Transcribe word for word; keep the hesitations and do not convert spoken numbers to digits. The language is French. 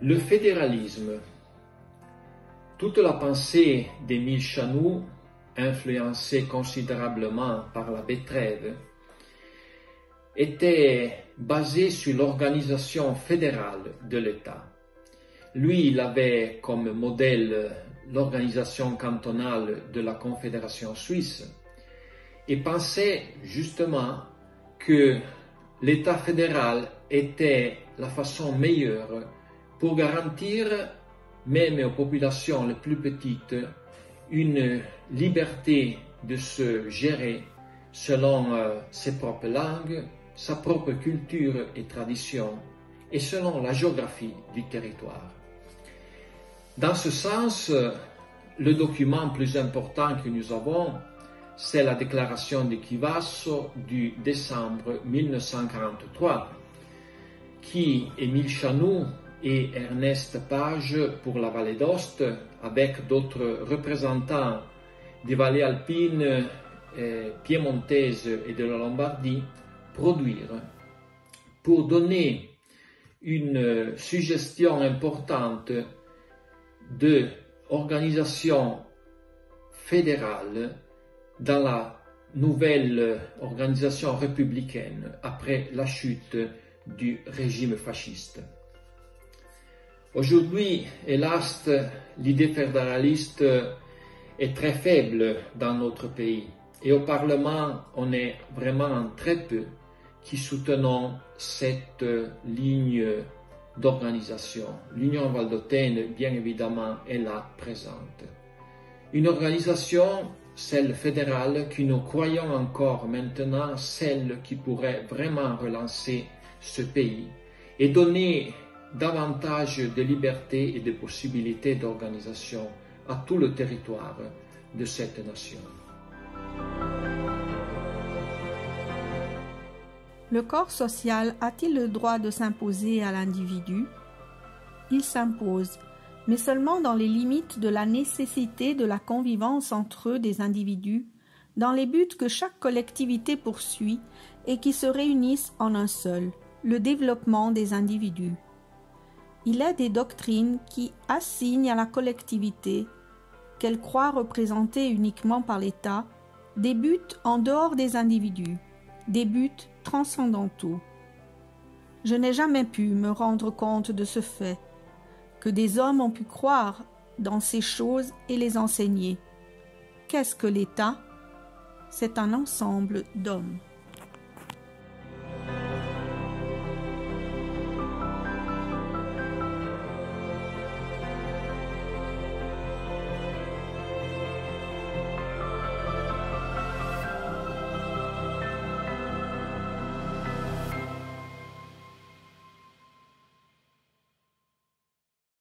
Le fédéralisme. Toute la pensée d'Émile Chanoux, influencée considérablement par la Betrève, était basée sur l'organisation fédérale de l'État. Lui, il avait comme modèle l'organisation cantonale de la Confédération suisse et pensait justement que l'État fédéral était la façon meilleure pour garantir, même aux populations les plus petites, une liberté de se gérer selon euh, ses propres langues, sa propre culture et tradition, et selon la géographie du territoire. Dans ce sens, le document plus important que nous avons, c'est la déclaration de Chivasso du décembre mille neuf cent quarante-trois, qui Émile Chanoux et Ernest Page pour la vallée d'Aoste, avec d'autres représentants des vallées alpines, eh, piémontaises et de la Lombardie, produire pour donner une suggestion importante de organisation fédérale dans la nouvelle organisation républicaine après la chute du régime fasciste. Aujourd'hui, hélas, l'idée fédéraliste est très faible dans notre pays et au Parlement, on est vraiment très peu qui soutenons cette ligne d'organisation. L'Union valdôtaine, bien évidemment, est là présente. Une organisation, celle fédérale, que nous croyons encore maintenant, celle qui pourrait vraiment relancer ce pays et donner davantage de liberté et de possibilités d'organisation à tout le territoire de cette nation. Le corps social a-t-il le droit de s'imposer à l'individu? Il s'impose, mais seulement dans les limites de la nécessité de la convivence entre eux des individus, dans les buts que chaque collectivité poursuit et qui se réunissent en un seul, le développement des individus. Il est des doctrines qui assignent à la collectivité, qu'elle croit représentée uniquement par l'État, des buts en dehors des individus, des buts transcendantaux. Je n'ai jamais pu me rendre compte de ce fait, que des hommes ont pu croire dans ces choses et les enseigner. Qu'est-ce que l'État? C'est un ensemble d'hommes.